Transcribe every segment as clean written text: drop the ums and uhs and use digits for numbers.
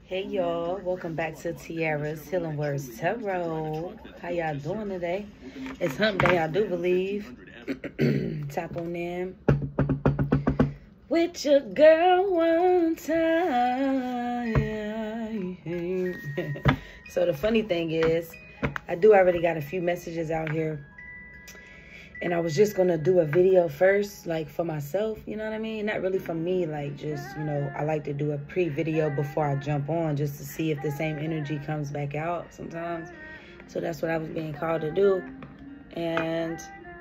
Hey y'all, welcome back to Tiara's Healing Words Tarot. How y'all doing today? It's hump day, I do believe. Tap on in with your girl one time. So the funny thing is, I do already got a few messages out here. And I was just going to do a video first, like for myself, you know what I mean? Not really for me, like just, I like to do a pre-video before I jump on just to see if the same energy comes back out sometimes. So that's what I was being called to do. And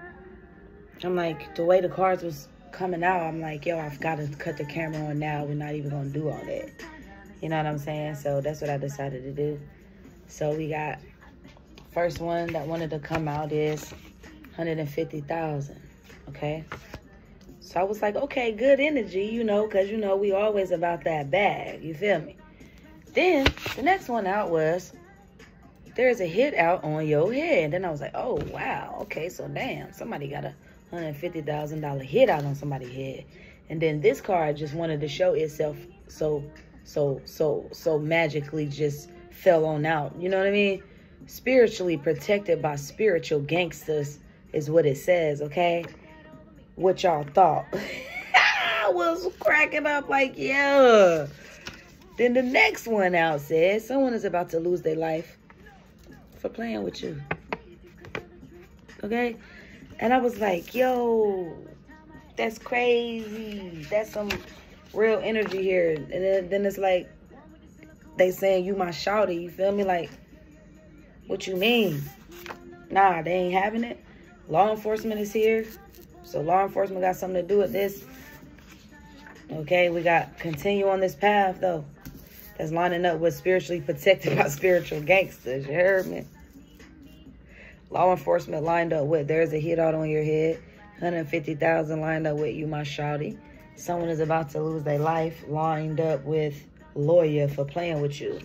I'm like, the way the cards was coming out, I'm like, yo, I've got to cut the camera on now. We're not even going to do all that. You know what I'm saying? So that's what I decided to do. So we got, first one that wanted to come out is 150,000, okay? So I was like, okay, good energy, because, we always about that bag, you feel me? Then the next one out was, there's a hit out on your head. Then I was like, oh, wow, okay, so damn, somebody got a $150,000 hit out on somebody's head. And then this card just wanted to show itself so magically just fell on out, you know what I mean? Spiritually protected by spiritual gangsters is what it says, okay? What y'all thought? I was cracking up like, yeah. Then the next one out says, someone is about to lose their life for playing with you. Okay? And I was like, yo, that's crazy. That's some real energy here. And then it's like, they saying you my shawty, you feel me? Like, what you mean? Nah, they ain't having it. Law enforcement is here. So law enforcement got something to do with this. Okay, we got continue on this path, though. That's lining up with spiritually protected by spiritual gangsters. You heard me? Law enforcement lined up with, there's a hit out on your head. 150,000 lined up with you, my shawty. Someone is about to lose their life, lined up with lawyer for playing with you.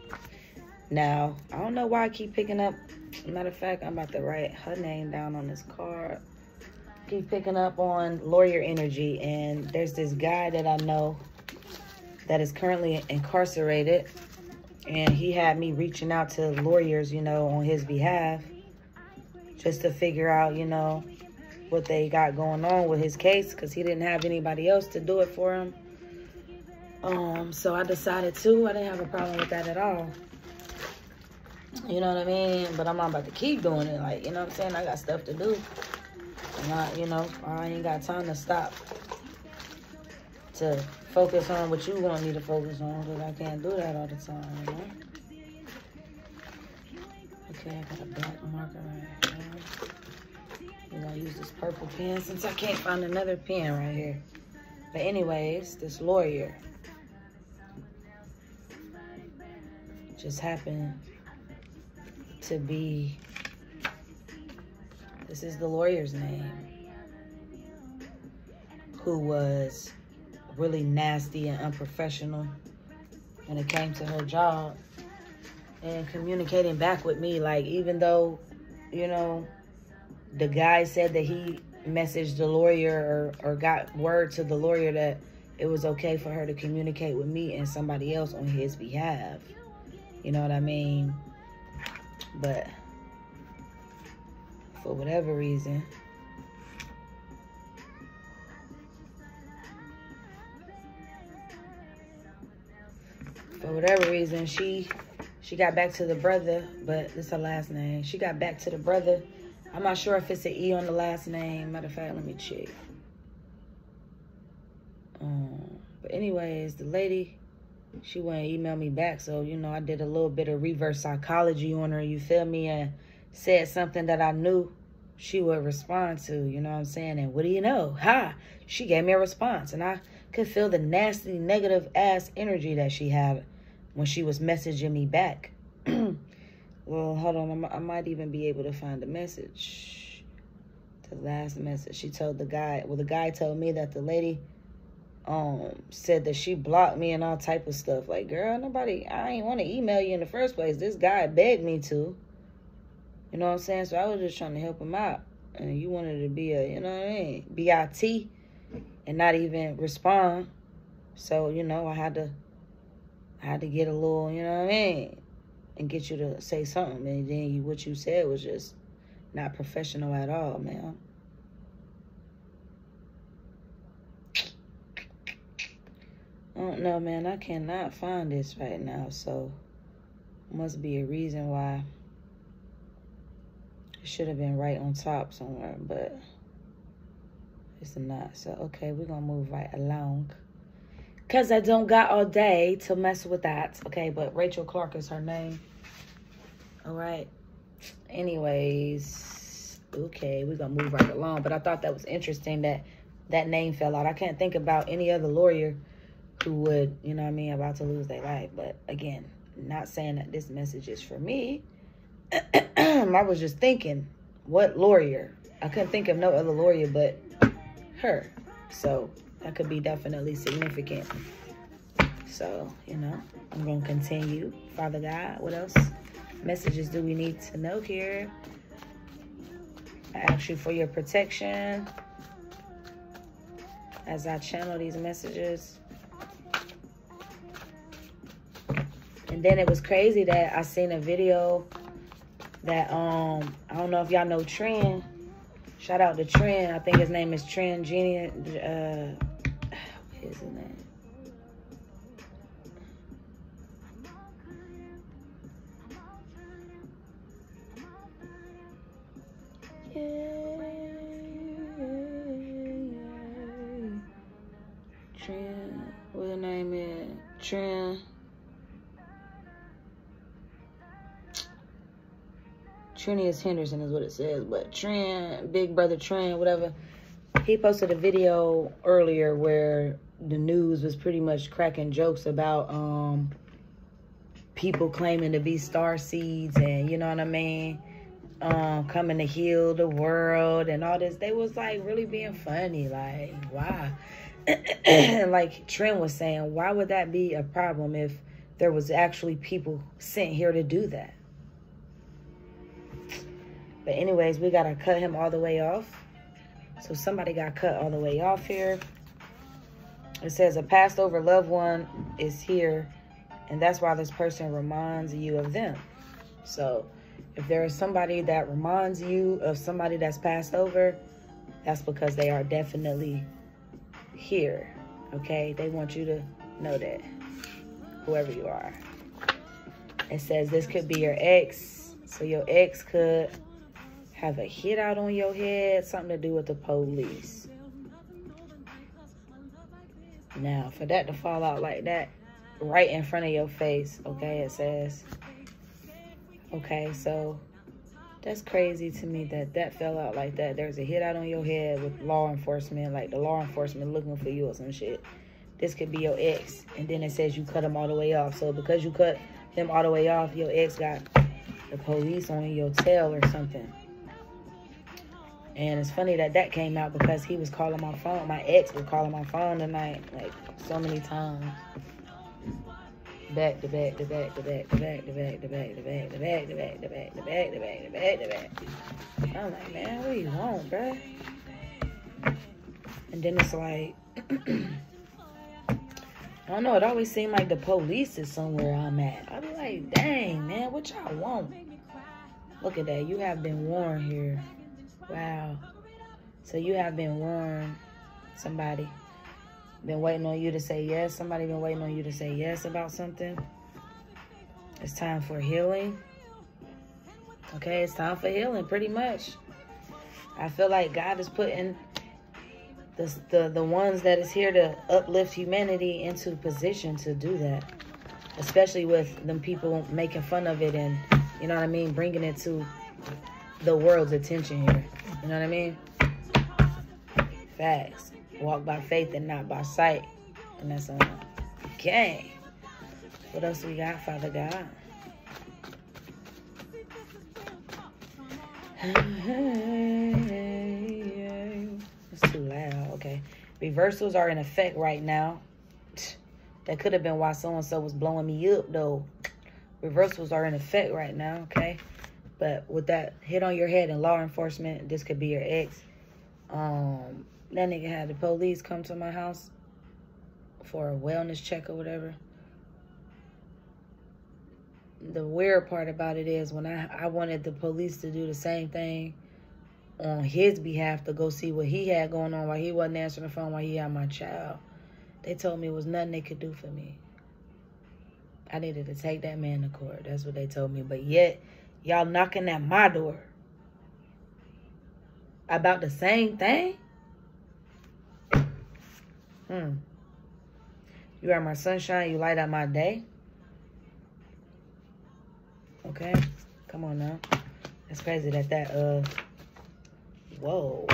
Now, I don't know why I keep picking up. Matter of fact, I'm about to write her name down on this card. Keep picking up on lawyer energy. And there's this guy that I know that is currently incarcerated. And he had me reaching out to lawyers, on his behalf. Just to figure out, what they got going on with his case. Because he didn't have anybody else to do it for him. So I decided to. I didn't have a problem with that at all. You know what I mean? But I'm not about to keep doing it. Like, you know what I'm saying? I got stuff to do. And I ain't got time to stop to focus on what you want me to focus on. Because I can't do that all the time, Okay, I got a black marker right here. I'm going to use this purple pen since I can't find another pen right here. But anyways, this lawyer just happened to be, this is the lawyer's name, who was really nasty and unprofessional when it came to her job and communicating back with me. Like, even though, the guy said that he messaged the lawyer or got word to the lawyer that it was okay for her to communicate with me and somebody else on his behalf. You know what I mean? But for whatever reason, she got back to the brother, but it's her last name. She got back to the brother. I'm not sure if it's an E on the last name. Matter of fact, let me check. But anyways, the lady, she wouldn't email me back. So, I did a little bit of reverse psychology on her, you feel me? And said something that I knew she would respond to, you know what I'm saying? And what do you know? She gave me a response. And I could feel the nasty, negative-ass energy that she had when she was messaging me back. Well, hold on. I might even be able to find the message. The last message. She told the guy. Well, the guy told me that the lady said that she blocked me and all type of stuff. Like, girl, I ain't want to email you in the first place. This guy begged me to. You know what I'm saying? So I was just trying to help him out. And you wanted to be a, BIT and not even respond. So, I had I had to get a little, you know what I mean, and get you to say something, and then what you said was just not professional at all, man. I don't know, man. I cannot find this right now, so must be a reason why. It should have been right on top somewhere, but it's not. So, okay, we're going to move right along. Because I don't got all day to mess with that. Okay, but Rachel Clark is her name. All right. Anyways, okay, we're going to move right along. But I thought that was interesting that that name fell out. I can't think about any other lawyer who would, you know what I mean, about to lose their life. But again, not saying that this message is for me. I was just thinking, what lawyer? I couldn't think of no other lawyer but her. So that could be definitely significant. So, you know, I'm going to continue. Father God, what else? Messages do we need to know here? I ask you for your protection as I channel these messages. And then it was crazy that I seen a video that, I don't know if y'all know Trend. Shout out to Trend. I think his name is Trend Genius. What is his name? Trend. What his name is? Trend. Trinius Henderson is what it says, but Trend, Big Brother Trend, whatever. He posted a video earlier where the news was pretty much cracking jokes about people claiming to be star seeds and, you know what I mean, coming to heal the world and all this. They was like really being funny, like, why? Like Trend was saying, why would that be a problem if there was actually people sent here to do that? But anyways, we got to cut him all the way off. So somebody got cut all the way off here. It says a passed over loved one is here. And that's why this person reminds you of them. So if there is somebody that reminds you of somebody that's passed over, that's because they are definitely here. Okay? They want you to know that. Whoever you are. It says this could be your ex. So your ex could have a hit out on your head, something to do with the police. Now, for that to fall out like that, right in front of your face, okay, it says. Okay, so that's crazy to me that that fell out like that. There's a hit out on your head with law enforcement, like the law enforcement looking for you or some shit. This could be your ex. And then it says you cut him all the way off. So because you cut him all the way off, your ex got the police on your tail or something. And it's funny that that came out because he was calling my phone. My ex was calling my phone tonight, like, so many times. Back to back to back to back to back to back to back to back to back to back to back to back to back to back to back. I'm like, man, what do you want, bruh? And then it's like, I don't know, it always seemed like the police is somewhere I'm at. I be like, dang, man, what y'all want? Look at that, you have been warned here. Wow. So you have been warned. Somebody been waiting on you to say yes. Somebody been waiting on you to say yes about something. It's time for healing. Okay, it's time for healing, pretty much. I feel like God is putting the ones that is here to uplift humanity into position to do that. Especially with them people making fun of it and, you know what I mean, bringing it to the world's attention here. You know what I mean? Facts. Walk by faith and not by sight. And that's on gang. What else we got, Father God? It's too loud. Okay. Reversals are in effect right now. That could have been why so-and-so was blowing me up, though. Reversals are in effect right now, okay? But with that hit on your head and law enforcement, this could be your ex. That nigga had the police come to my house for a wellness check or whatever. the weird part about it is when I wanted the police to do the same thing on his behalf, to go see what he had going on while he wasn't answering the phone while he had my child. They told me it was nothing they could do for me. I needed to take that man to court. That's what they told me. But yet, y'all knocking at my door about the same thing? You are my sunshine. You light up my day. Okay? Come on now. It's crazy that whoa.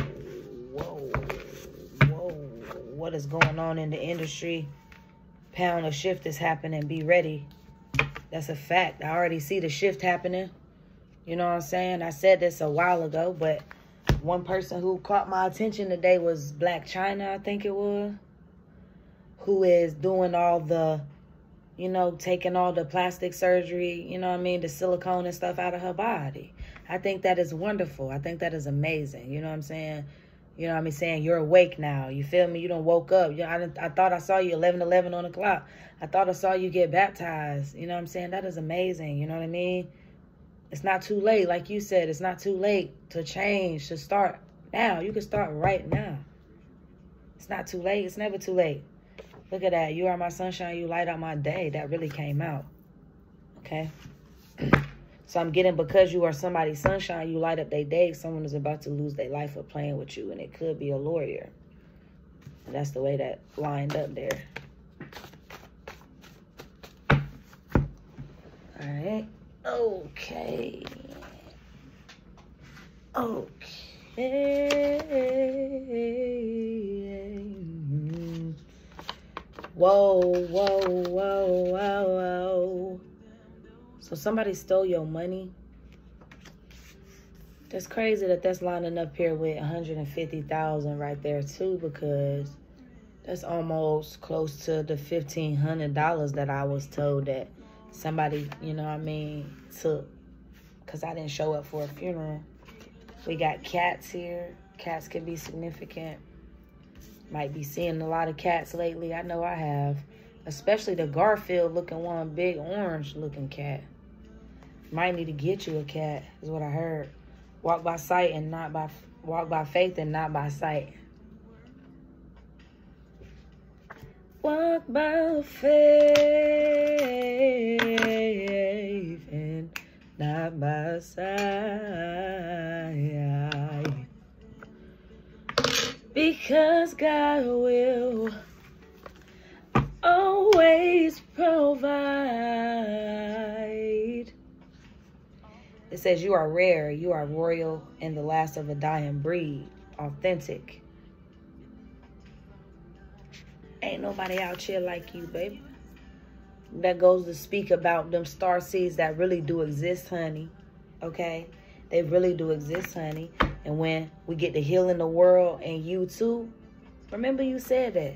What is going on in the industry? Pound of shift is happening. Be ready. That's a fact. I already see the shift happening. You know what I'm saying? I said this a while ago, but one person who caught my attention today was Black China, I think it was, who is doing all the, you know, taking all the plastic surgery, you know what I mean, the silicone and stuff out of her body. I think that is wonderful. I think that is amazing. You know what I'm saying? You know what I mean? Saying you're awake now. You feel me? You done woke up. I thought I saw you 11:11 on the clock. I thought I saw you get baptized. You know what I'm saying? That is amazing. You know what I mean? It's not too late. Like you said, it's not too late to change, to start now. You can start right now. It's not too late. It's never too late. Look at that. You are my sunshine. You light up my day. That really came out. Okay? So I'm getting, because you are somebody's sunshine, you light up their day, someone is about to lose their life for playing with you, and it could be a lawyer. And that's the way that lined up there. All right. Okay. Whoa. So somebody stole your money. That's crazy that that's lining up here with 150,000 right there too, because that's almost close to the $1,500 that I was told that somebody, you know what I mean, took, because I didn't show up for a funeral. We got cats here. Cats can be significant. Might be seeing a lot of cats lately. I know I have. Especially the Garfield looking one, big orange looking cat. Might need to get you a cat, is what I heard. Walk by sight and not by, walk by faith and not by sight. Walk by faith and not by sight. Because God will always provide. It says you are rare, you are royal, and the last of a dying breed. Authentic. Ain't nobody out here like you, baby. That goes to speak about them star seeds that really do exist, honey. Okay? They really do exist, honey. And when we get to healing the world and you too, remember you said that.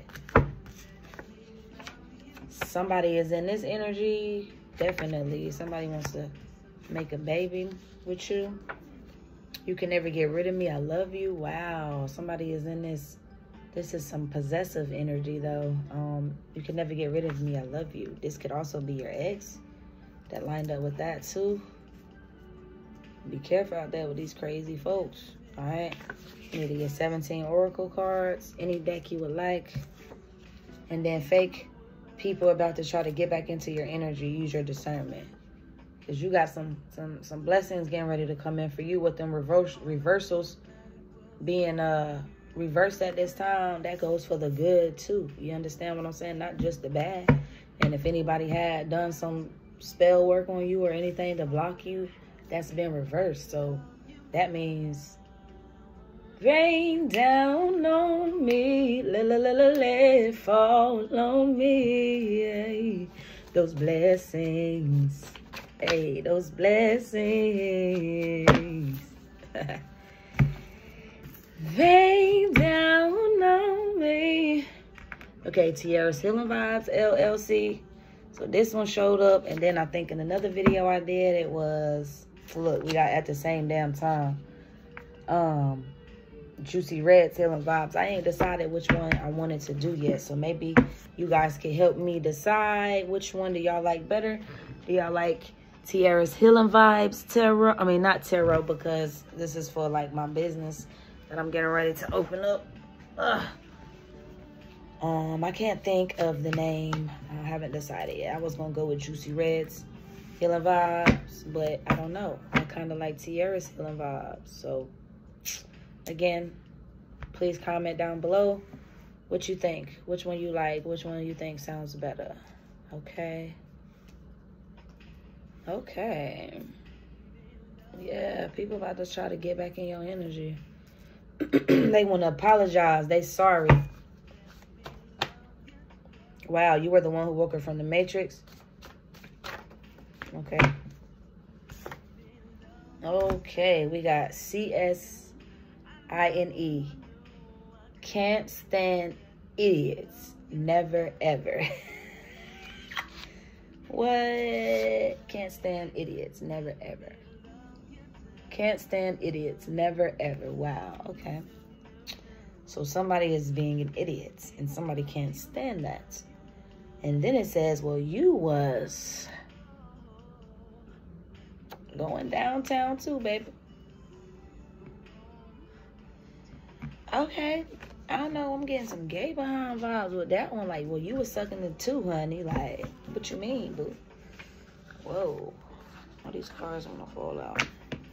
Somebody is in this energy. Definitely. Somebody wants to make a baby with you. You can never get rid of me. I love you. Wow. Somebody is in this. This is some possessive energy, though. You can never get rid of me. I love you. This could also be your ex that lined up with that, too. Be careful out there with these crazy folks. All right? You need to get 17 oracle cards. Any deck you would like. And then fake people about to try to get back into your energy. Use your discernment. Because you got some blessings getting ready to come in for you with them reversals being reversed at this time. That goes for the good too. You understand what I'm saying? Not just the bad. And if anybody had done some spell work on you or anything to block you, that's been reversed. So that means rain down on me, let it fall on me. Those blessings. Hey, those blessings. Rain down on me. Okay, Tiara's Healing Vibes, LLC. So this one showed up. And then I think in another video I did, it was, look, we got at the same damn time. Juicy Red's Healing Vibes. I ain't decided which one I wanted to do yet. So maybe you guys can help me decide which one do y'all like better. Do y'all like Tiara's Healing Vibes Tarot. I mean, not tarot, because this is for like my business that I'm getting ready to open up. I can't think of the name. I haven't decided yet. I was gonna go with Juicy Red's Healing Vibes, but I don't know. I kind of like Tiara's Healing Vibes. So again, please comment down below what you think. Which one you like? Which one you think sounds better? Okay. Okay. Yeah, people about to try to get back in your energy. They want to apologize. They sorry. Wow, you were the one who woke her from the Matrix? Okay. Okay, we got CSINE. Can't stand idiots. Never, ever. What? Can't stand idiots. Never, ever. Can't stand idiots. Never, ever. Wow. Okay. So somebody is being an idiot, and somebody can't stand that. And then it says, well, you was going downtown too, baby. Okay. I don't know. I'm getting some gay behind vibes with that one. Like, well, you was sucking it too, honey. Like, what you mean, boo? Whoa. All these cars are going to fall out.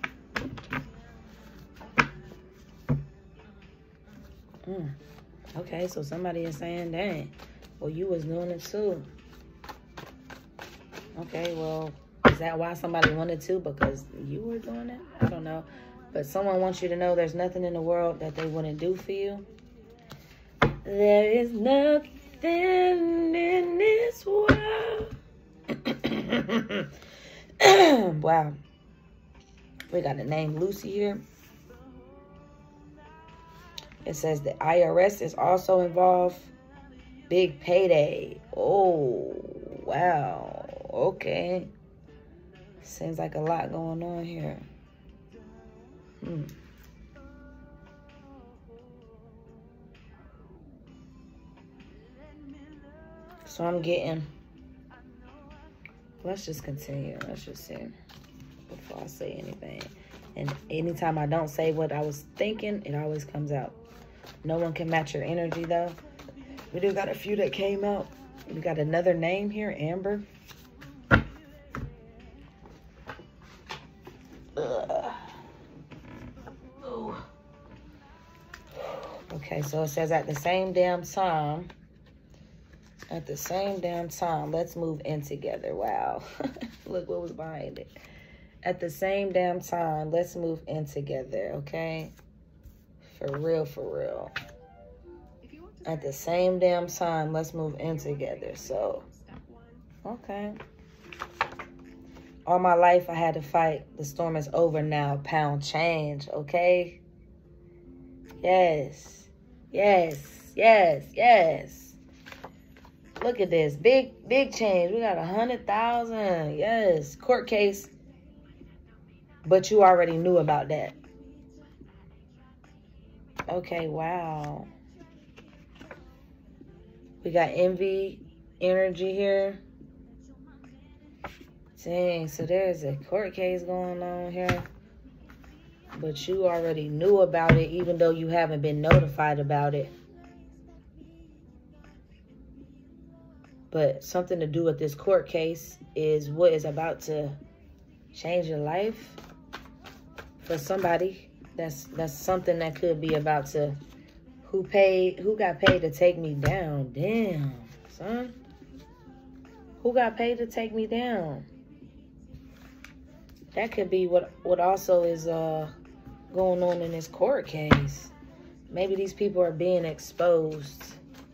Okay, so somebody is saying, dang, well, you was doing it too. Okay, well, is that why somebody wanted to? Because you were doing it? I don't know. But someone wants you to know there's nothing in the world that they wouldn't do for you. There is nothing in this world. Wow. We got the name Lucy here. It says the IRS is also involved. Big payday. Oh, wow. Okay. Seems like a lot going on here. So I'm getting... Let's just continue. Let's just see before I say anything. And anytime I don't say what I was thinking, it always comes out. No one can match your energy, though. We do got a few that came out. We got another name here, Amber. Oh. Okay, so it says at the same damn time. At the same damn time, let's move in together. Wow. Look what was behind it. At the same damn time, let's move in together, okay? For real, for real. At the same damn time, let's move in together. So, okay. All my life, I had to fight. The storm is over now. Pound change, okay? Yes. Yes. Yes. Yes. Look at this. Big change. We got 100,000. Yes. Court case. But you already knew about that. Okay, wow. We got envy energy here. Dang, so there's a court case going on here. But you already knew about it, even though you haven't been notified about it. But something to do with this court case is what is about to change your life for somebody. That's something that could be about to... Who got paid to take me down? Damn, son. Who got paid to take me down? That could be what also is going on in this court case. Maybe these people are being exposed.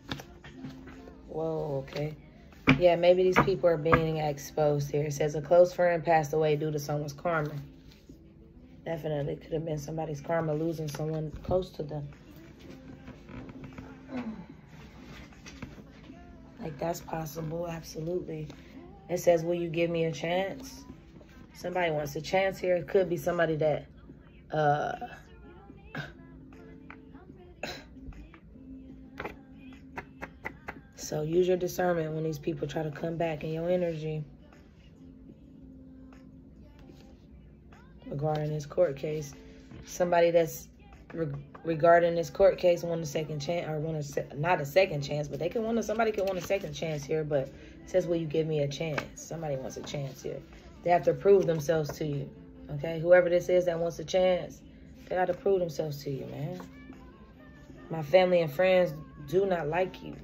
Whoa, okay. Yeah, maybe these people are being exposed here. It says a close friend passed away due to someone's karma. Definitely could have been somebody's karma losing someone close to them. Like, that's possible, absolutely. It says, will you give me a chance? Somebody wants a chance here. It could be somebody that, So use your discernment when these people try to come back in your energy. regarding this court case. Somebody that's regarding this court case want a second chance, or not a second chance, but somebody can want a second chance here, but it says, will you give me a chance? Somebody wants a chance here. They have to prove themselves to you, okay? Whoever this is that wants a chance, they got to prove themselves to you, man. My family and friends do not like you.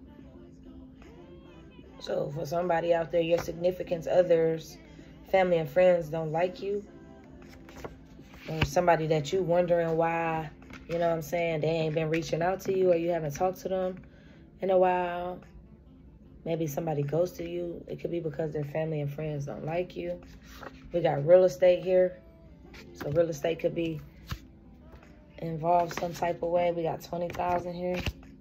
So for somebody out there, your significant others, family and friends don't like you, or somebody that you wondering why, you know what I'm saying, they ain't been reaching out to you, or you haven't talked to them in a while. Maybe somebody ghosted you. It could be because their family and friends don't like you. We got real estate here. So real estate could be involved some type of way. We got 20,000 here.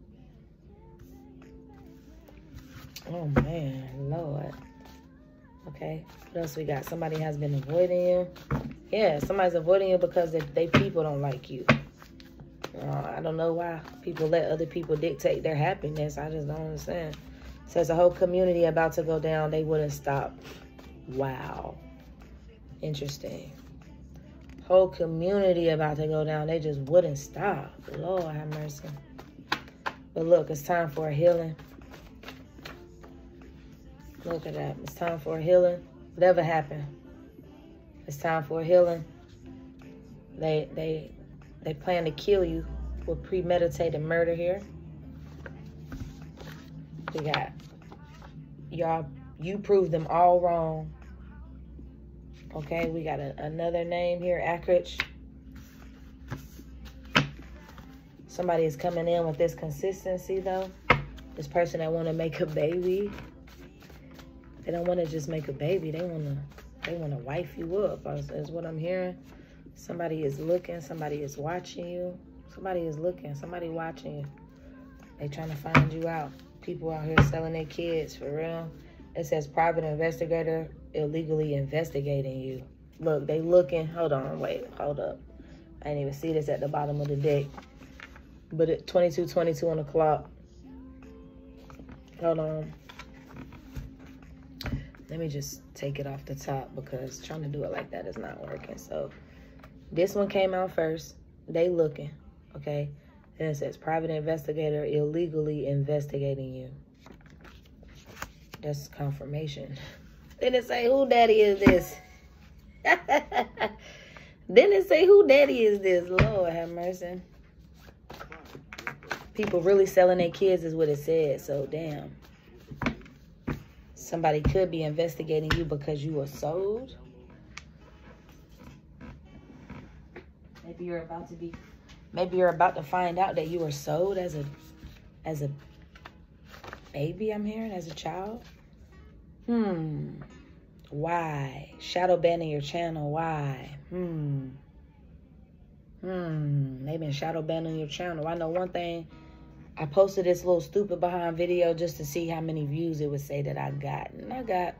Oh, man. Lord. Okay. What else we got? Somebody has been avoiding you. Yeah, somebody's avoiding you because they people don't like you. I don't know why people let other people dictate their happiness. I just don't understand. It says a whole community about to go down. They wouldn't stop. Wow. Interesting. Whole community about to go down. They just wouldn't stop. Lord have mercy. But look, it's time for a healing. Look at that. It's time for a healing. Whatever happened, it's time for a healing. They plan to kill you with premeditated murder here. We got y'all. You proved them all wrong. Okay, we got another name here, Akridge. Somebody is coming in with this consistency, though. This person that want to make a baby. They don't want to just make a baby. They want to wife you up, is what I'm hearing. Somebody is looking. Somebody is watching you. Somebody is looking. Somebody watching you. They trying to find you out. People out here selling their kids, for real. It says private investigator illegally investigating you. Look, they looking. Hold on, wait, hold up. I didn't even see this at the bottom of the deck. But at 22:22 on the clock. Hold on. Let me just take it off the top because trying to do it like that is not working. So this one came out first. They looking, okay? Then it says private investigator illegally investigating you. That's confirmation. Then it say, who daddy is this? Then it say, who daddy is this? Lord have mercy. People really selling their kids is what it said. So damn. Somebody could be investigating you because you were sold. Maybe you're about to find out that you were sold as a baby, I'm hearing, as a child. Why? Shadow banning your channel. Why? They've been shadow banning your channel. I know one thing. I posted this little stupid behind video just to see how many views it would say that I got. And I got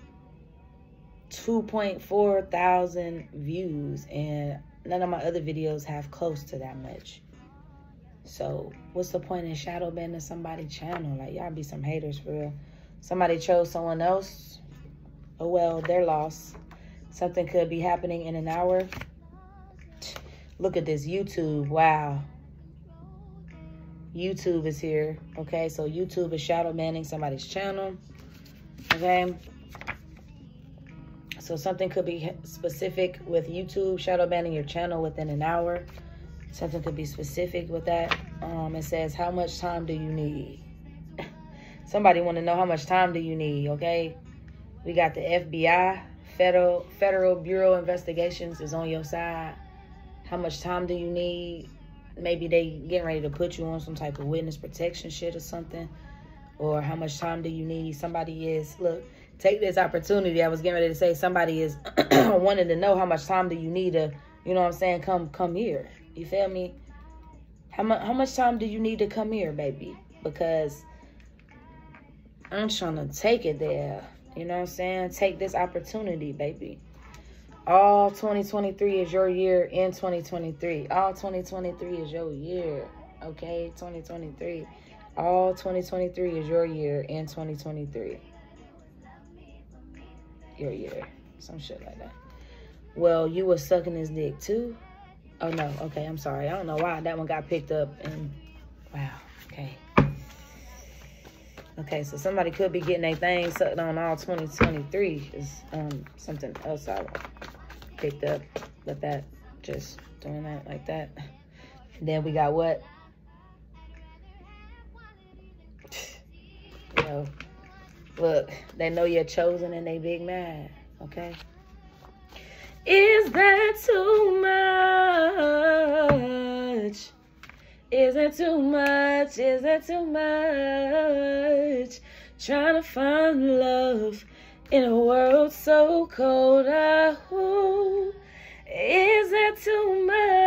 2.4 thousand views. And none of my other videos have close to that much. So what's the point in shadow banning somebody's channel? Like, y'all be some haters for real. Somebody chose someone else. Oh, well, they're lost. Something could be happening in an hour. Look at this YouTube. Wow. YouTube is here. Okay, so YouTube is shadow banning somebody's channel. Okay. So something could be specific with YouTube shadow banning your channel within an hour. Something could be specific with that. It says, how much time do you need? Somebody want to know how much time do you need, okay? We got the FBI, Federal Bureau of Investigations is on your side. How much time do you need? Maybe they getting ready to put you on some type of witness protection shit or something. Or how much time do you need? Somebody is, look, take this opportunity. I was getting ready to say somebody is wanting to know how much time do you need to, you know what I'm saying, come here. You feel me? How much time do you need to come here, baby? Because I'm trying to take it there. You know what I'm saying? Take this opportunity, baby. All 2023 is your year in 2023. All 2023 is your year. Okay? 2023. All 2023 is your year in 2023. Your year. Some shit like that. Well, you were sucking his dick too? Oh, no. Okay, I'm sorry. I don't know why that one got picked up. And wow. Okay. Okay, so somebody could be getting their thing sucked on all 2023. Is something else I picked up with that. Just doing that like that. And then we got what? Yo, look, they know you're chosen and they big mad, okay? Is that too much? Is that too much? Is that too much? Trying to find love in a world so cold. Oh, is that too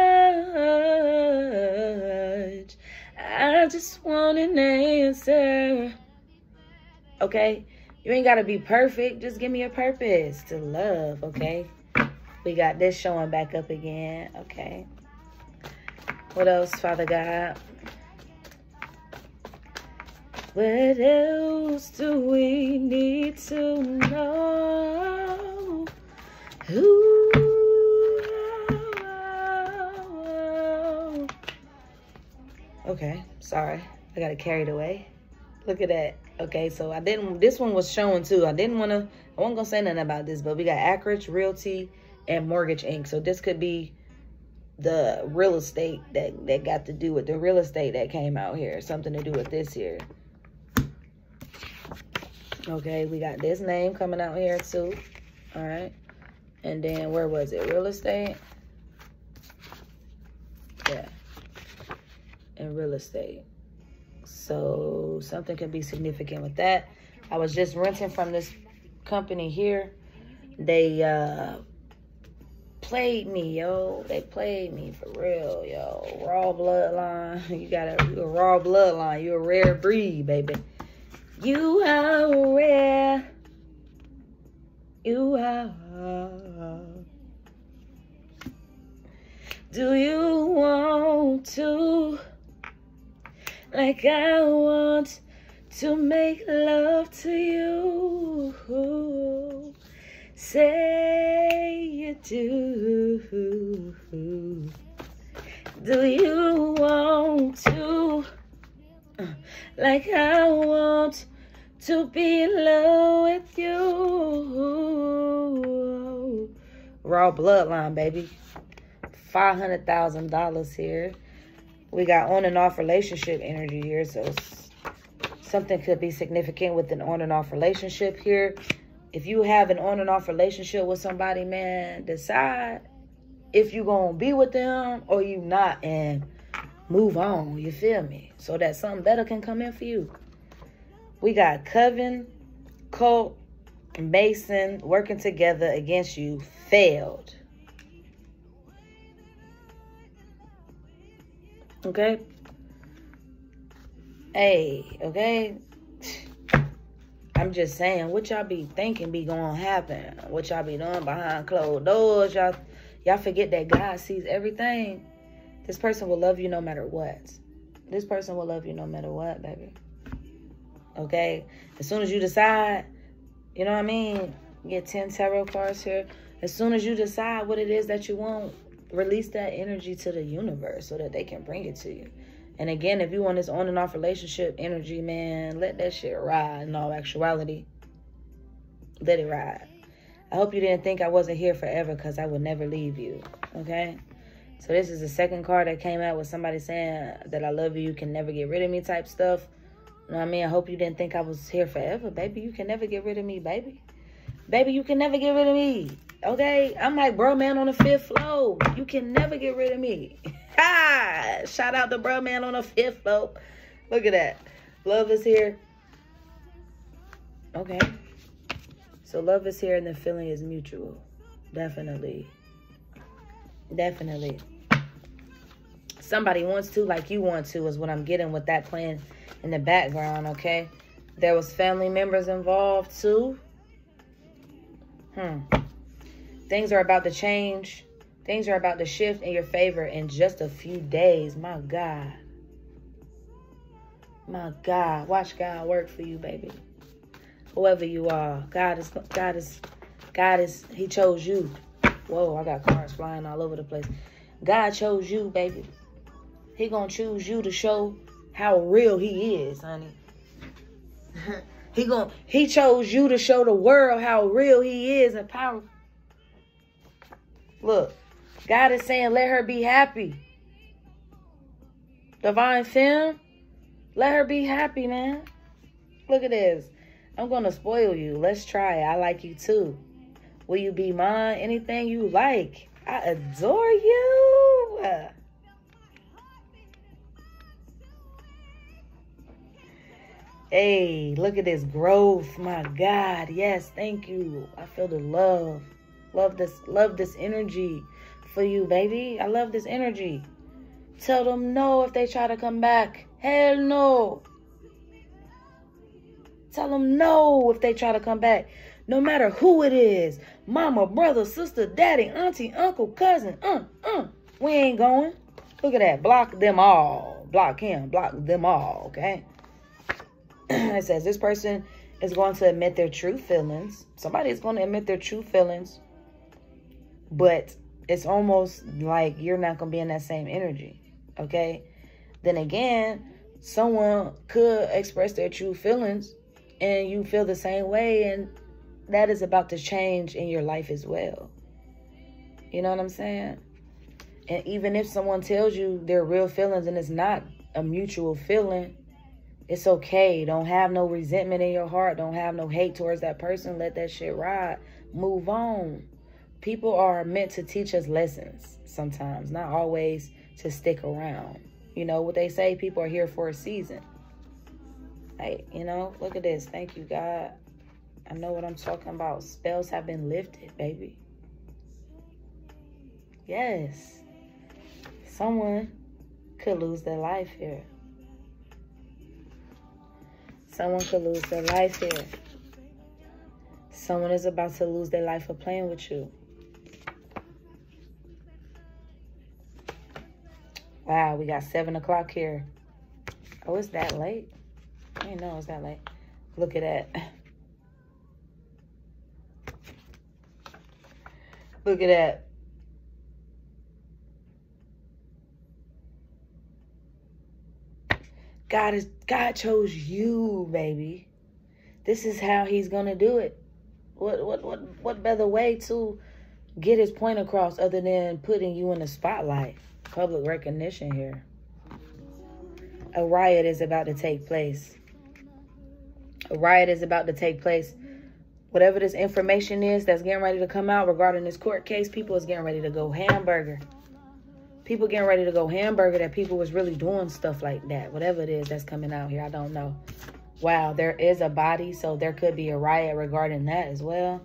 much? I just want an answer. Okay? You ain't got to be perfect. Just give me a purpose to love, okay? We got this showing back up again, okay? What else, Father God? What else do we need to know? Ooh. Okay, sorry. I got carried away. Look at that. Okay, so this one was showing too. I wasn't gonna say nothing about this, but we got Acreage Realty and Mortgage Inc. So this could be the real estate that got to do with the real estate that came out here. Something to do with this here. Okay, we got this name coming out here too. All right. And then where was it? Real estate. Yeah. And real estate. So something could be significant with that. I was just renting from this company here. They played me, yo. They played me for real, yo. Raw bloodline. You a raw bloodline. You a rare breed, baby. You are rare. You are. Do you want to? Like I want to make love to you. Say you do. Do you want to? Like I want to be in love with you. Raw bloodline, baby. $500,000 here. We got on and off relationship energy here. So something could be significant with an on and off relationship here. If you have an on and off relationship with somebody, man, decide if you going to be with them or you not and move on. You feel me? So that something better can come in for you. We got Coven, Cult, and Mason working together against you. Failed. Okay? Hey, okay? I'm just saying, what y'all be thinking be gonna happen? What y'all be doing behind closed doors? Y'all forget that God sees everything. This person will love you no matter what. This person will love you no matter what, baby. Okay? As soon as you decide, you know what I mean? Get 10 tarot cards here. As soon as you decide what it is that you want, release that energy to the universe so that they can bring it to you. And again, if you want this on and off relationship energy, man, let that shit ride in all actuality. Let it ride. I hope you didn't think I wasn't here forever because I would never leave you. Okay? So this is the second card that came out with somebody saying that I love you, you can never get rid of me type stuff. You know what I mean? I hope you didn't think I was here forever, baby. You can never get rid of me, baby. Baby, you can never get rid of me. Okay? I'm like bro man on the 5th floor. You can never get rid of me. Ha! Shout out to bro man on the 5th floor. Look at that. Love is here. Okay. So love is here and the feeling is mutual. Definitely. Definitely. Somebody wants to like you want to is what I'm getting with that playing in the background, okay? There was family members involved too. Things are about to change. Things are about to shift in your favor in just a few days. My God. My God. Watch God work for you, baby. Whoever you are. God is, he chose you. Whoa, I got cars flying all over the place. God chose you, baby. He gonna choose you to show how real he is, honey. He chose you to show the world how real he is and powerful. Look, God is saying, let her be happy. Divine Femme, let her be happy, man. Look at this. I'm gonna spoil you. Let's try it. I like you too. Will you be mine? Anything you like. I adore you. Hey, look at this growth. My God. Yes, thank you. I feel the love. Love this energy for you, baby. I love this energy. Tell them no if they try to come back. Hell no. Tell them no if they try to come back. No matter who it is. Mama, brother, sister, daddy, auntie, uncle, cousin. We ain't going. Look at that. Block them all. Block him. Block them all, okay? It says this person is going to admit their true feelings. Somebody is going to admit their true feelings. But it's almost like you're not going to be in that same energy, okay? Then again, someone could express their true feelings and you feel the same way, and that is about to change in your life as well. You know what I'm saying? And even if someone tells you their real feelings and it's not a mutual feeling, it's okay. Don't have no resentment in your heart. Don't have no hate towards that person. Let that shit ride. Move on. People are meant to teach us lessons sometimes, not always to stick around. You know what they say? People are here for a season. Hey, you know, look at this. Thank you, God. I know what I'm talking about. Spells have been lifted, baby. Yes. Someone could lose their life here. Someone could lose their life here. Someone is about to lose their life for playing with you. Wow, we got 7 o'clock here. Oh, it's that late? I didn't know it was that late. Look at that. Look at that. God chose you, baby. This is how he's gonna do it. What better way to get his point across other than putting you in the spotlight? Public recognition here. A riot is about to take place. A riot is about to take place. Whatever this information is that's getting ready to come out regarding this court case, people is getting ready to go hamburger. People getting ready to go hamburger that people was really doing stuff like that. Whatever it is that's coming out here, I don't know. Wow, there is a body, so there could be a riot regarding that as well.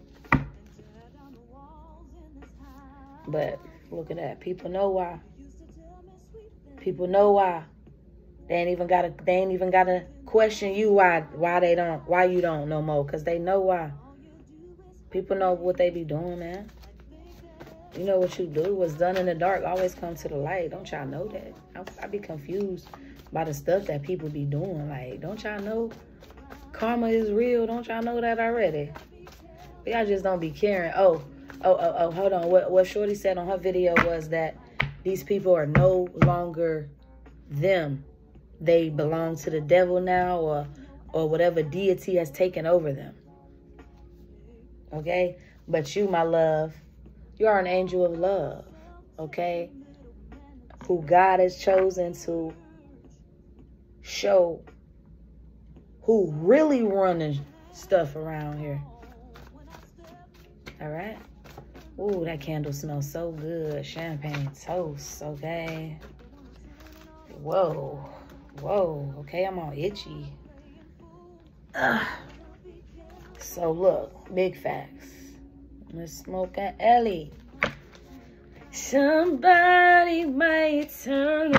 But look at that. People know why. People know why. They ain't even gotta question you why you don't no more, because they know why. People know what they be doing, man. You know what you do. What's done in the dark always comes to the light. Don't y'all know that? I be confused by the stuff that people be doing. Like, don't y'all know karma is real? Don't y'all know that already? But y'all just don't be caring. Oh, hold on. What Shorty said on her video was that these people are no longer them. They belong to the devil now, or whatever deity has taken over them. Okay? But you, my love, you are an angel of love, okay? Who God has chosen to show who really running stuff around here. All right? Ooh, that candle smells so good. Champagne toast, okay? Whoa. Okay, I'm all itchy. So look, big facts. Let's smoke an Ellie. Somebody might turn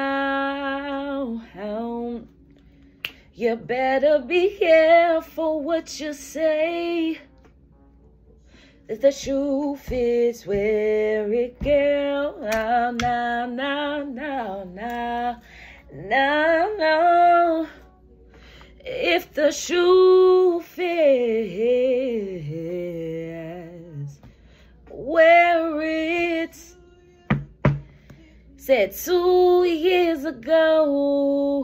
around. You better be careful what you say. If the shoe fits where it goes. Now. If the shoe fits where Said 2 years ago.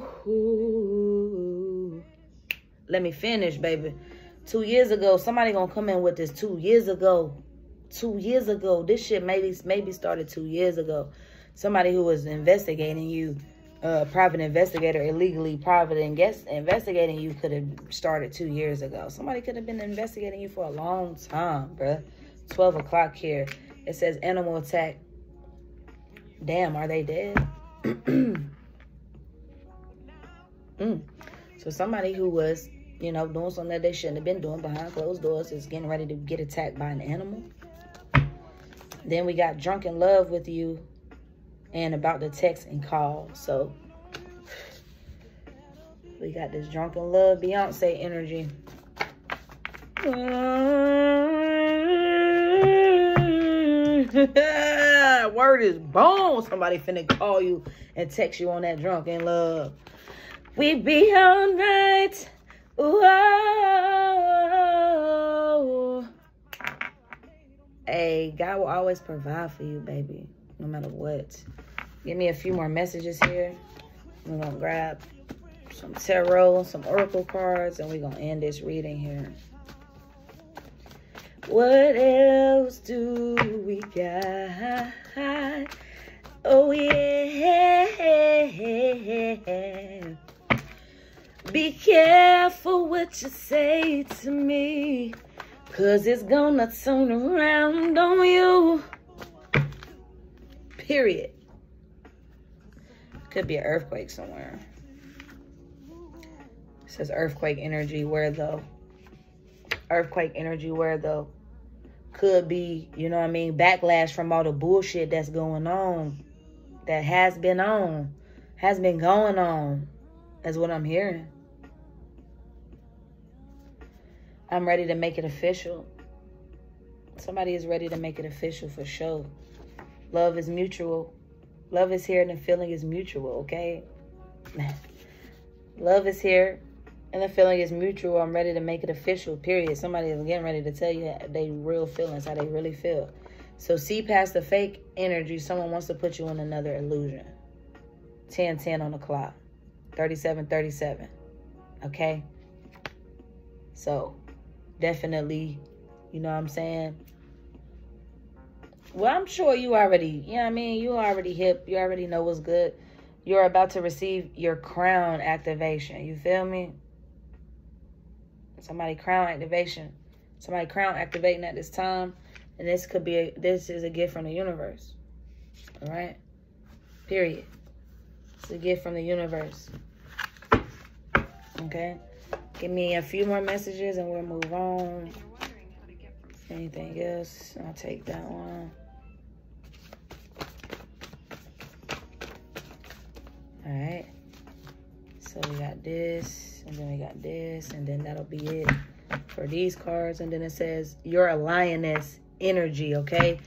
Let me finish, baby. 2 years ago. Somebody gonna come in with this 2 years ago. 2 years ago. This shit maybe started 2 years ago. Somebody who was investigating you, private investigator, illegally private investigating you could have started 2 years ago. Somebody could have been investigating you for a long time, bruh. 12 o'clock here. It says animal attack. Damn, are they dead? So somebody who was, you know, doing something that they shouldn't have been doing behind closed doors is getting ready to get attacked by an animal. Then we got drunk in love with you and about to text and call. So we got this drunk in love Beyonce energy. Word is bone. Somebody finna call you and text you on that drunk in love. We be all night. Whoa. Hey, God will always provide for you, baby, no matter what. Give me a few more messages here. We're gonna grab some tarot, some oracle cards, and we're gonna end this reading here. What else do we got? Oh, yeah. Be careful what you say to me, 'cause it's gonna turn around on you. Period. Could be an earthquake somewhere. It says earthquake energy. Where though? Earthquake energy. Where though? Could be, you know what I mean, backlash from all the bullshit that's going on. That has been going on. That's what I'm hearing. I'm ready to make it official. Somebody is ready to make it official for sure. Love is mutual. Love is here and the feeling is mutual, okay? Love is here and the feeling is mutual. I'm ready to make it official, period. Somebody is getting ready to tell you they real feelings, how they really feel. So see past the fake energy. Someone wants to put you in another illusion. 10:10 on the clock. 37:37. Okay? So definitely, you know what I'm saying? Well, I'm sure you already, you know what I mean? You already hip. You already know what's good. You're about to receive your crown activation. You feel me? Somebody crown activation. Somebody crown activating at this time. And this could be, this is a gift from the universe. All right? Period. It's a gift from the universe. Okay? Give me a few more messages and we'll move on. Anything else? I'll take that one. All right. So we got this, and then we got this, and then that'll be it for these cards. And then it says, you're a lioness energy, okay?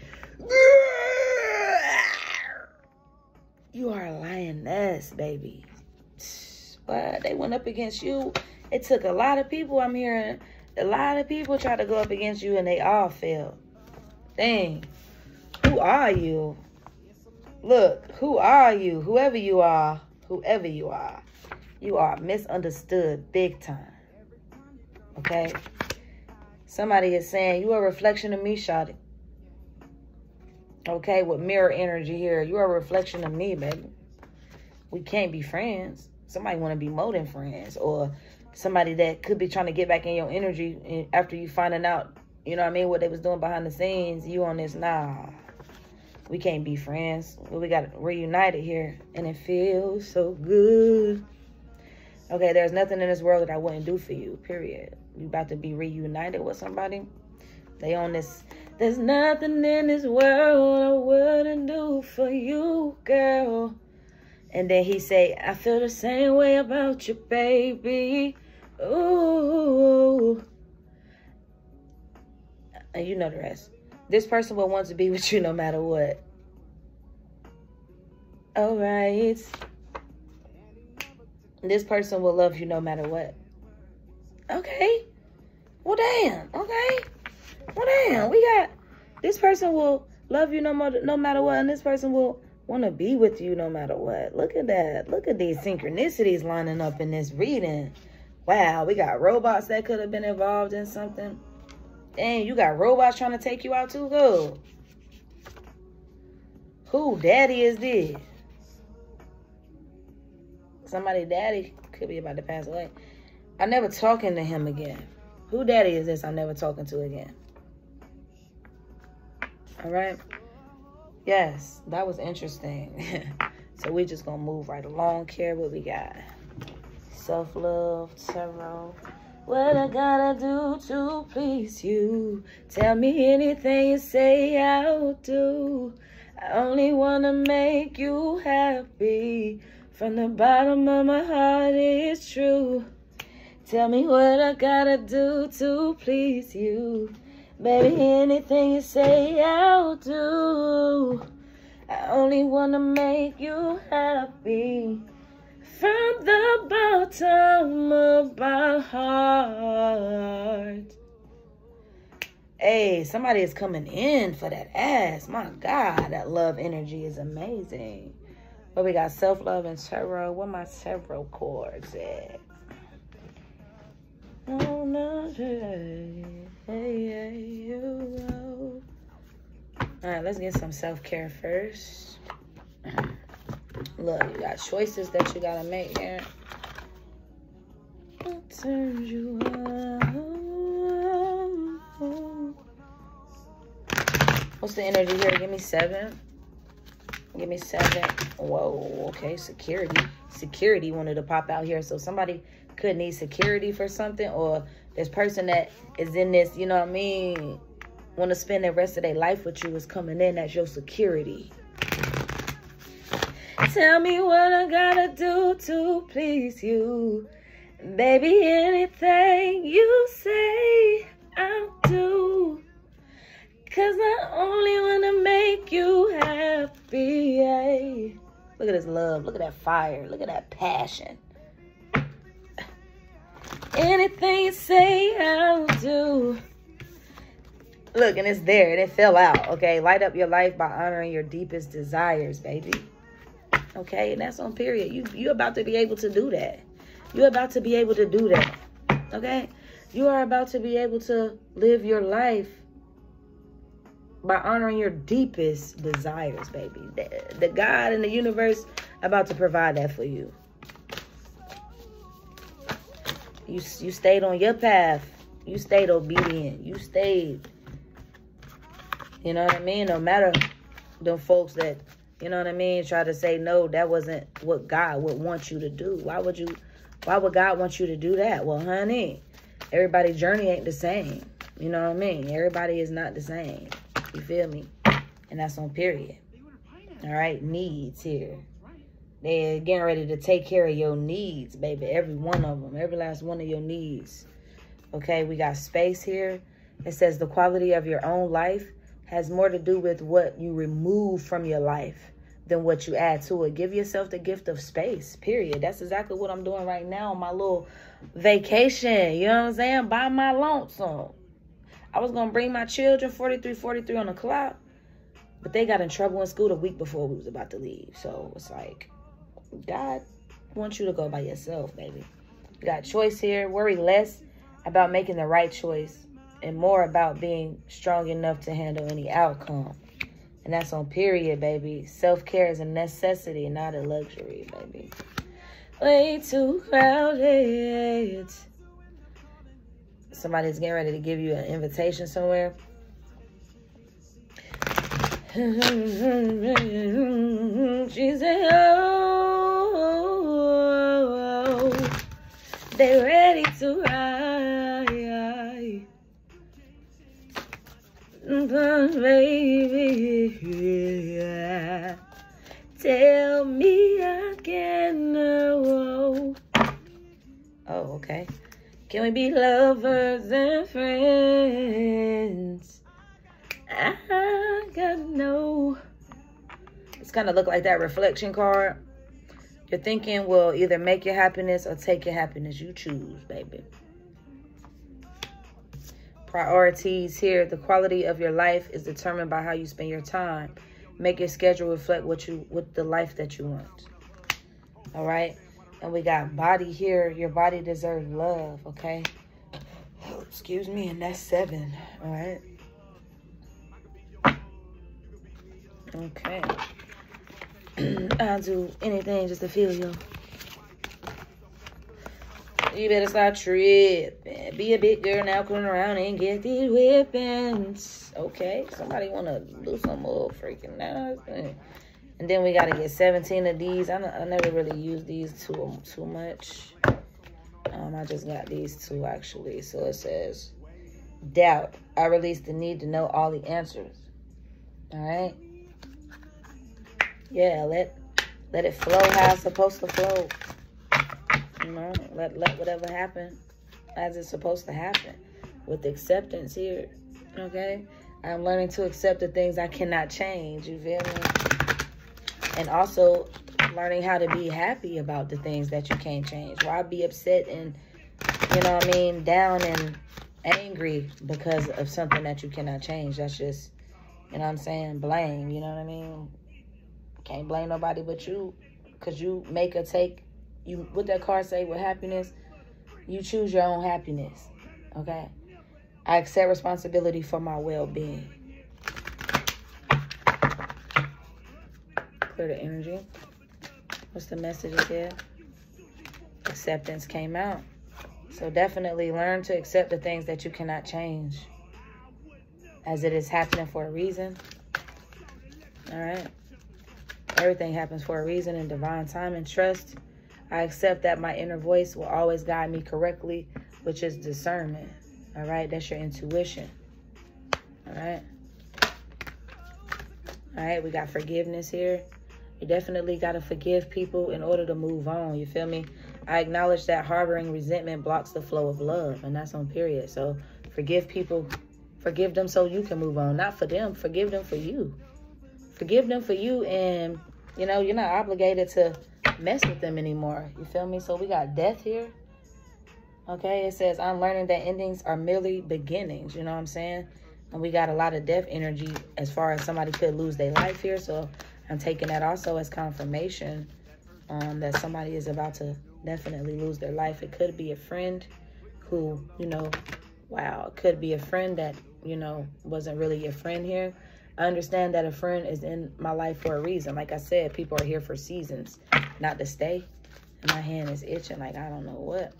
You are a lioness, baby. But they went up against you. It took a lot of people, I'm hearing. A lot of people try to go up against you and they all failed. Dang. Who are you? Look, who are you? Whoever you are. Whoever you are. You are misunderstood big time. Okay? Somebody is saying, you are a reflection of me, shawty. Okay? With mirror energy here. You are a reflection of me, baby. We can't be friends. Somebody want to be more than friends. Or somebody that could be trying to get back in your energy after you finding out, you know what I mean, what they was doing behind the scenes. You on this, nah. We can't be friends. We got reunited here. And it feels so good. Okay, there's nothing in this world that I wouldn't do for you, period. You about to be reunited with somebody. They on this, there's nothing in this world I wouldn't do for you, girl. And then he say, I feel the same way about you, baby. Ooh. And you know the rest. This person will want to be with you no matter what. All right. This person will love you no matter what. Okay. Well, damn. Okay. Well, damn. We got, this person will love you no matter what. And this person will want to be with you no matter what. Look at that. Look at these synchronicities lining up in this reading. Wow, we got robots that could have been involved in something. Dang, you got robots trying to take you out too, good. Who daddy is this? Somebody daddy could be about to pass away. I'm never talking to him again. Who daddy is this I'm never talking to again? All right. Yes, that was interesting. So we just gonna move right along. Care what we got. Self-love, tarot. What I gotta do to please you? Tell me anything you say, I'll do. I only wanna make you happy. From the bottom of my heart, it's true. Tell me what I gotta do to please you. Baby, anything you say, I'll do. I only wanna make you happy. From the bottom of my heart. Hey, somebody is coming in for that ass. My God, that love energy is amazing. But we got self-love and tarot. Where my tarot cards at? Oh, no, hey, you. All right, let's get some self-care first. Look, you got choices that you gotta make here. What turns you on? What's the energy here? Give me 7. Give me 7. Whoa, okay, security. Security wanted to pop out here. So somebody could need security for something, or this person that is in this, you know what I mean, want to spend the rest of their life with you is coming in as your security. Tell me what I gotta do to please you. Baby, anything you say, I'll do. 'Cause I only wanna make you happy. Look at this love. Look at that fire. Look at that passion. Anything you say, I'll do. Look, and it's there, and it fell out, okay? Light up your life by honoring your deepest desires, baby. Okay, and that's on period. You about to be able to do that. You're about to be able to do that, okay? You are about to be able to live your life by honoring your deepest desires, baby. The God and the universe about to provide that for you. You stayed on your path. You stayed obedient. You stayed, you know what I mean? No matter them folks that, you know what I mean, try to say, no, that wasn't what God would want you to do. Why would God want you to do that? Well, honey, everybody's journey ain't the same. You know what I mean? Everybody is not the same. You feel me? And that's on period. All right, needs here. They're getting ready to take care of your needs, baby. Every one of them. Every last one of your needs. Okay, we got space here. It says the quality of your own life has more to do with what you remove from your life than what you add to it. Give yourself the gift of space, period. That's exactly what I'm doing right now on my little vacation. You know what I'm saying? By my lonesome. I was going to bring my children 43 on the clock, but they got in trouble in school the week before we was about to leave. So it's like, God wants you to go by yourself, baby. You got choice here. Worry less about making the right choice and more about being strong enough to handle any outcome. And that's on period, baby. Self-care is a necessity, not a luxury, baby. Way too crowded. Somebody's getting ready to give you an invitation somewhere. She said, oh, they ready to ride. But baby, tell me again. Oh, okay. Can we be lovers and friends? I gotta know. It's kind of look like that reflection card. Your thinking will either make your happiness or take your happiness. You choose, baby. Priorities here. The quality of your life is determined by how you spend your time. Make your schedule reflect what the life that you want. All right? And we got body here. Your body deserves love, okay? Oh, excuse me, and that's 7, all right? Okay. I'll do anything just to feel you. You better start tripping. Be a big girl now, come around and get these whippings. Okay, somebody want to do some more freaking now. And then we got to get 17 of these. I never really use these too much. I just got these 2, actually. So it says, doubt. I release the need to know all the answers. All right? Yeah, let it flow how it's supposed to flow. You know, let whatever happen as it's supposed to happen. With acceptance here, okay? I'm learning to accept the things I cannot change, you feel me? And also learning how to be happy about the things that you can't change. Why be upset and, you know what I mean, down and angry because of something that you cannot change? That's just, you know what I'm saying, blame, you know what I mean? Can't blame nobody but you, because you make or take. You, what that card say with happiness, you choose your own happiness, okay? I accept responsibility for my well-being. Clear the energy. What's the message here? Acceptance came out. So definitely learn to accept the things that you cannot change, as it is happening for a reason, all right? Everything happens for a reason in divine time, and trust. I accept that my inner voice will always guide me correctly, which is discernment. All right? That's your intuition. All right? All right, we got forgiveness here. You definitely got to forgive people in order to move on. You feel me? I acknowledge that harboring resentment blocks the flow of love, and that's on period. So forgive people. Forgive them so you can move on. Not for them. Forgive them for you. Forgive them for you, and, you know, you're not obligated to mess with them anymore. You feel me? So we got death here. Okay, it says, I'm learning that endings are merely beginnings. You know what I'm saying? And we got a lot of death energy as far as somebody could lose their life here. So I'm taking that also as confirmation that somebody is about to definitely lose their life. It could be a friend who, you know, wow, it could be a friend that, you know, wasn't really your friend here. I understand that a friend is in my life for a reason. Like I said, people are here for seasons, not to stay. And my hand is itching like I don't know what.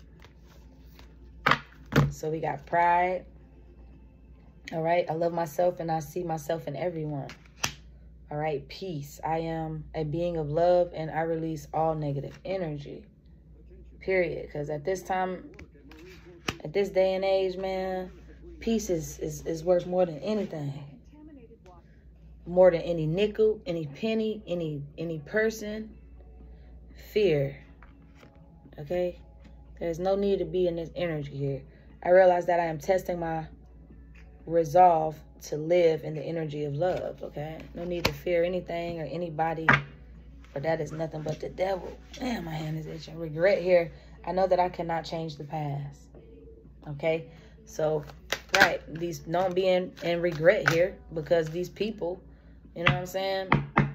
So we got pride. All right. I love myself and I see myself in everyone. All right. Peace. I am a being of love and I release all negative energy. Period. Because at this time, at this day and age, man, peace is worth more than anything. More than any nickel, any penny, any person. Fear. Okay? There's no need to be in this energy here. I realize that I am testing my resolve to live in the energy of love. Okay? No need to fear anything or anybody. For that is nothing but the devil. Man, my hand is itching. Regret here. I know that I cannot change the past. Okay? So, right. Don't be in regret here. Because these people, you know what I'm saying?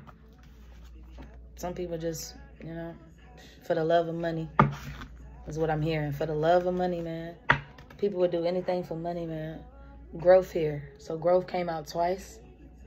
Some people just, you know, for the love of money is what I'm hearing. For the love of money, man. People would do anything for money, man. Growth here. So growth came out twice.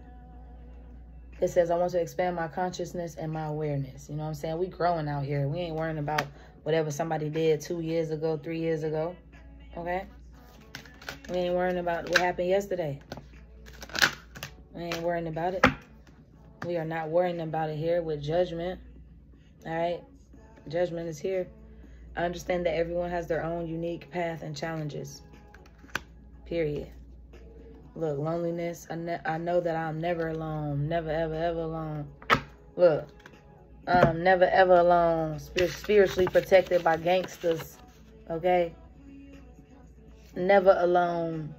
It says, I want to expand my consciousness and my awareness. You know what I'm saying? We growing out here. We ain't worrying about whatever somebody did 2 years ago, 3 years ago. Okay? We ain't worrying about what happened yesterday. We ain't worrying about it. We are not worrying about it here with judgment. All right? Judgment is here. I understand that everyone has their own unique path and challenges. Period. Look, loneliness. I know that I'm never alone. Never, ever, ever alone. Look. I'm never, ever alone. Spiritually protected by gangsters. Okay? Never alone.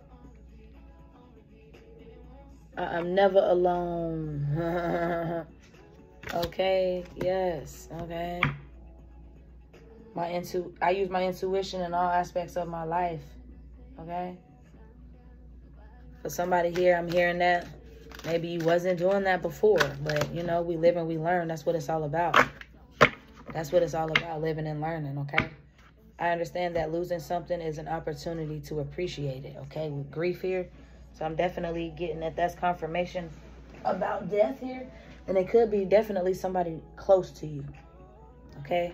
I'm never alone. Okay? Yes. Okay? I use my intuition in all aspects of my life. Okay? For somebody here, I'm hearing that Maybe you wasn't doing that before, but, you know, we live and we learn. That's what it's all about. That's what it's all about, living and learning, okay? I understand that losing something is an opportunity to appreciate it, okay? With grief here. So I'm definitely getting that that's confirmation about death here. And it could be definitely somebody close to you, okay?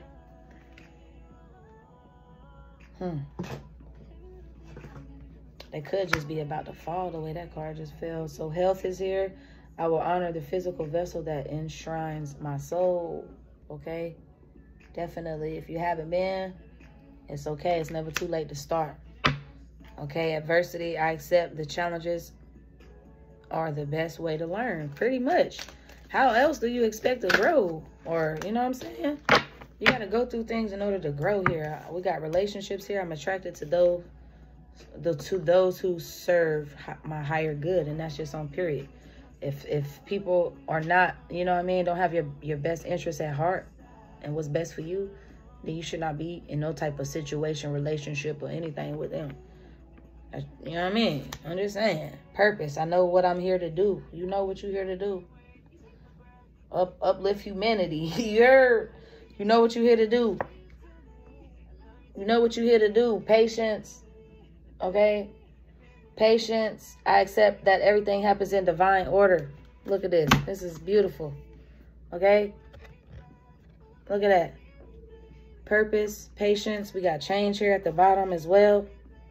They could just be about to fall the way that card just fell. So health is here. I will honor the physical vessel that enshrines my soul, okay? Definitely, if you haven't been, it's okay. It's never too late to start. Okay, adversity, I accept the challenges are the best way to learn, pretty much. How else do you expect to grow? Or, you know what I'm saying? You got to go through things in order to grow here. We got relationships here. I'm attracted to those who serve my higher good, and that's just on period. If people are not, you know what I mean, don't have your best interests at heart and what's best for you, then you should not be in no type of situation, relationship, or anything with them. You know what I mean? I'm just saying. Purpose. I know what I'm here to do. You know what you're here to do. Uplift humanity. You know what you're here to do. You know what you're here to do. Patience. Okay? Patience. I accept that everything happens in divine order. Look at this. This is beautiful. Okay? Look at that. Purpose, patience. We got change here at the bottom as well.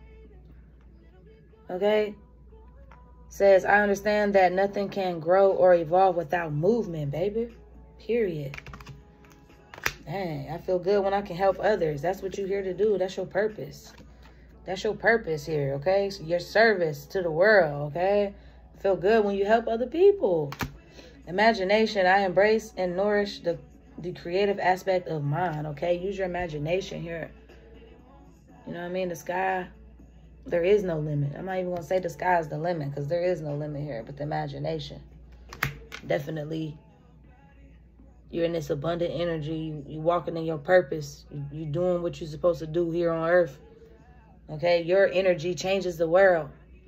Okay? Says, I understand that nothing can grow or evolve without movement, baby. Period. Dang, I feel good when I can help others. That's what you're here to do. That's your purpose. That's your purpose here, okay? So your service to the world, okay? I feel good when you help other people. Imagination, I embrace and nourish the creative aspect of mine, okay? Use your imagination here. You know what I mean? The sky, there is no limit. I'm not even going to say the sky is the limit, because there is no limit here, but the imagination. Definitely, you're in this abundant energy. You walking in your purpose. You doing what you're supposed to do here on earth. Okay? Your energy changes the world.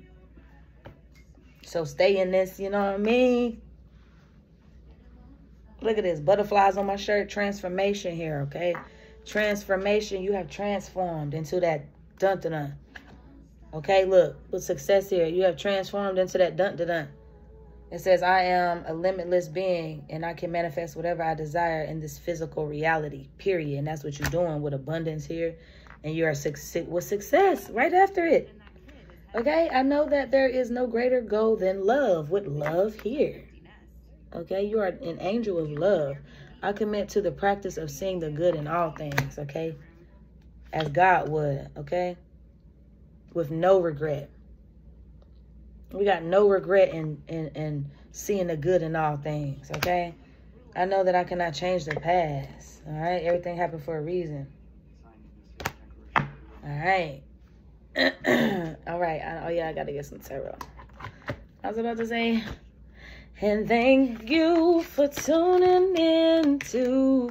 So stay in this, you know what I mean? Look at this. Butterflies on my shirt. Transformation here, okay? Transformation. You have transformed into that dun-dun-dun. Okay, look. With success here. You have transformed into that dun-dun-dun. It says, I am a limitless being, and I can manifest whatever I desire in this physical reality, period. And that's what you're doing with abundance here. And you are with success right after it. Okay? I know that there is no greater goal than love, with love here. Okay? You are an angel of love. I commit to the practice of seeing the good in all things, okay? As God would, okay? With no regret. We got no regret in seeing the good in all things, okay? I know that I cannot change the past, all right? Everything happened for a reason. All right. All right. Oh, yeah, I got to get some tarot. I was about to say, and thank you for tuning in to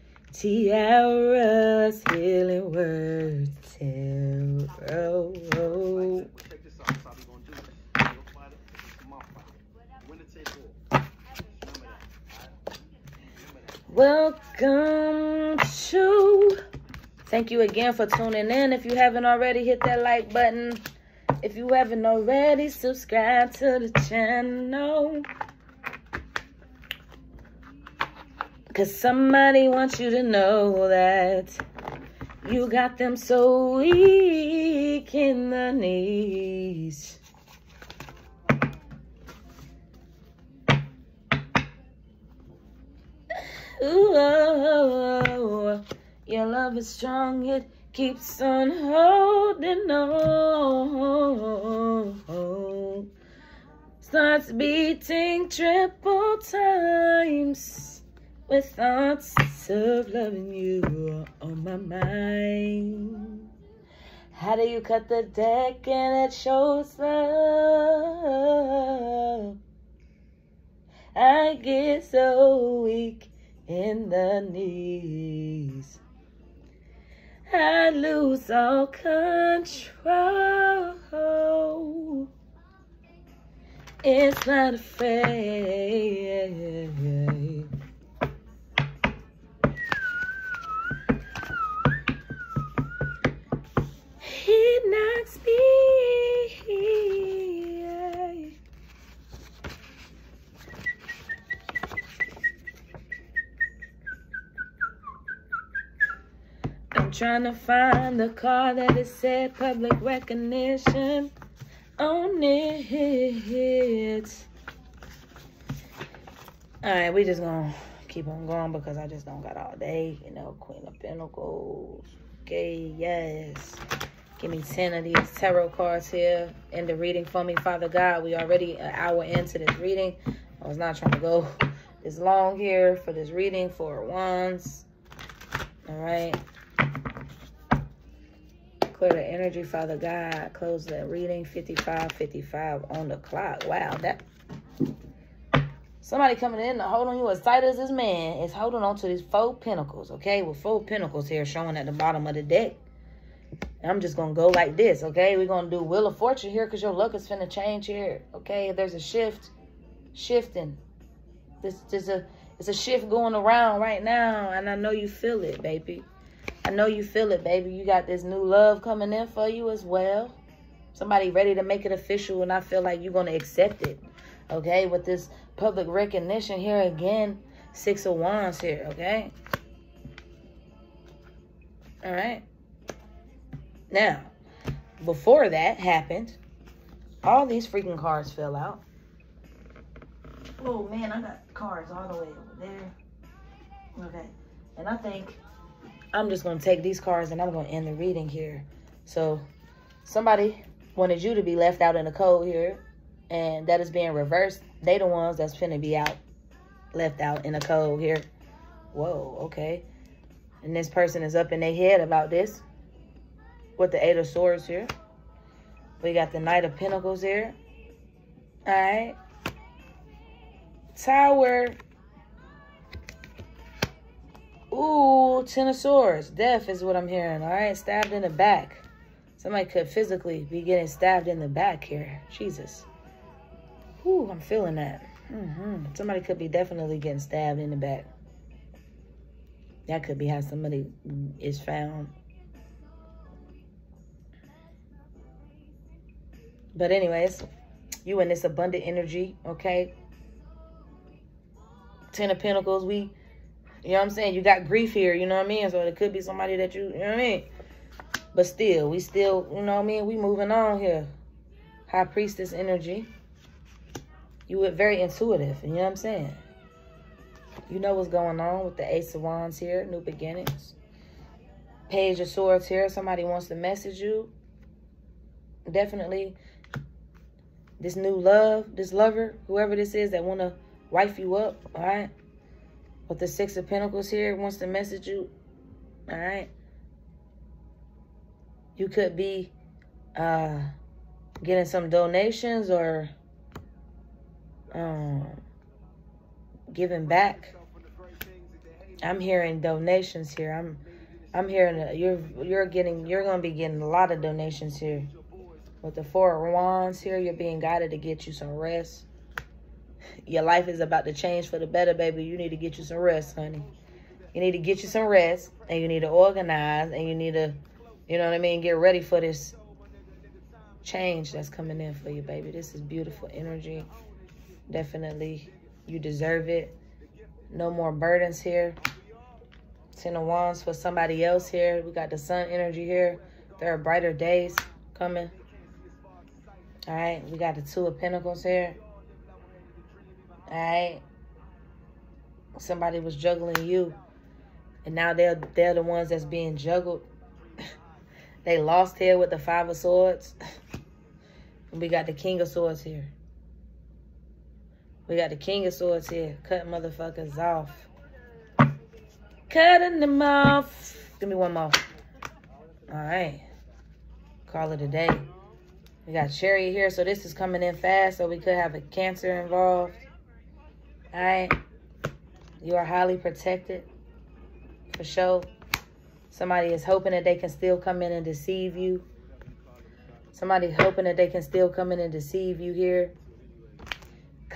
Tiara's Healing Words Tarot. Welcome to... Thank you again for tuning in. If you haven't already, hit that like button. If you haven't already, subscribe to the channel. Because somebody wants you to know that you got them so weak in the knees. Ooh, oh, oh. Your love is strong, it keeps on holding on. Starts beating triple times with thoughts of loving you on my mind. How do you cut the deck and it shows love? I get so weak in the knees. I lose all control It's not afraid. He knocks me. I'm trying to find the car that it said public recognition on it. All right, we just gonna keep on going because I just don't got all day. You know, Queen of Pentacles. Okay, yes. Give me 10 of these tarot cards here in the reading for me, Father God. We already an hour into this reading. I was not trying to go this long here for this reading. 4 of Wands. All right. Clear the energy, Father God. Close that reading. 55 on the clock. Wow, that somebody coming in to hold on you as tight as this man is holding on to these 4 pentacles, okay? With 4 pentacles here showing at the bottom of the deck. And I'm just going to go like this, okay? We're going to do Wheel of Fortune here because your luck is finna change here, okay? There's a shifting. It's a shift going around right now, and I know you feel it, baby. I know you feel it, baby. You got this new love coming in for you as well. Somebody ready to make it official, and I feel like you're going to accept it, okay? With this public recognition here again, 6 of Wands here, okay? All right. Now, before that happened, all these freaking cards fell out. Oh, man, I got cards all the way over there. Okay. And I think I'm just going to take these cards and I'm going to end the reading here. So, somebody wanted you to be left out in the cold here. And that is being reversed. They the ones that's finna be left out in the cold here. Whoa, okay. And this person is up in their head about this. With the 8 of Swords here. We got the Knight of Pentacles here. All right. Tower. Ooh, 10 of Swords. Death is what I'm hearing. All right. Stabbed in the back. Somebody could physically be getting stabbed in the back here. Jesus. Ooh, I'm feeling that. Somebody could be definitely getting stabbed in the back. That could be how somebody is found. But anyways, you in this abundant energy, okay? 10 of Pentacles, you know what I'm saying? You got grief here, you know what I mean? So it could be somebody that you know what I mean? But still, we still, you know what I mean? We moving on here. High Priestess energy. You were very intuitive, you know what I'm saying? You know what's going on with the Ace of Wands here, new beginnings. Page of Swords here, somebody wants to message you. Definitely. This new love, this lover, whoever this is that want to wife you up, all right? With the 6 of Pentacles here, wants to message you, all right? You could be getting some donations or giving back. I'm hearing donations here. I'm hearing that you're gonna be getting a lot of donations here. With the 4 of Wands here, you're being guided to get you some rest. Your life is about to change for the better, baby. You need to get you some rest, honey. You need to get you some rest, and you need to organize, and you need to, you know what I mean, get ready for this change that's coming in for you, baby. This is beautiful energy. Definitely, you deserve it. No more burdens here. 10 of Wands for somebody else here. We got the Sun energy here. There are brighter days coming. All right, we got the 2 of Pentacles here. All right. Somebody was juggling you. And now they're the ones that's being juggled. They lost here with the 5 of Swords. And we got the King of Swords here. We got the King of Swords here. Cutting motherfuckers off. Cutting them off. Give me one more. All right. Call it a day. We got Chariot here. So this is coming in fast. So we could have a Cancer involved. All right. You are highly protected. For sure. Somebody is hoping that they can still come in and deceive you. Somebody's hoping that they can still come in and deceive you here.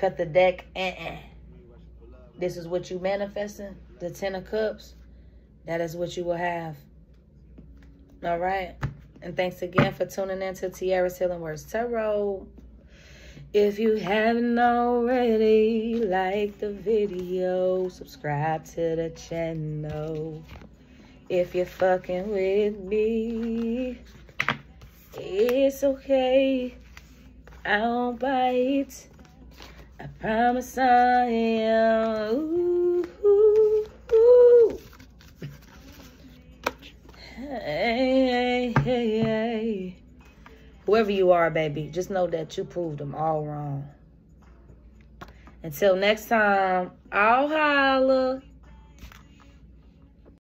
cut the deck. This is what you manifesting. The 10 of Cups. That is what you will have. All right. And thanks again for tuning in to Tiara's Healing Words Tarot. If you haven't already, like the video, subscribe to the channel. If you're fucking with me, it's okay. I don't bite. I promise I am. Ooh, ooh, ooh. Hey, hey, hey. Whoever you are, baby, just know that you proved them all wrong. Until next time, I'll holla.